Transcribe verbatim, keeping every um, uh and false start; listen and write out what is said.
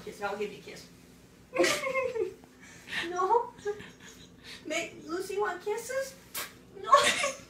kiss. I'll give you a kiss. No? Make Lucy want kisses? No.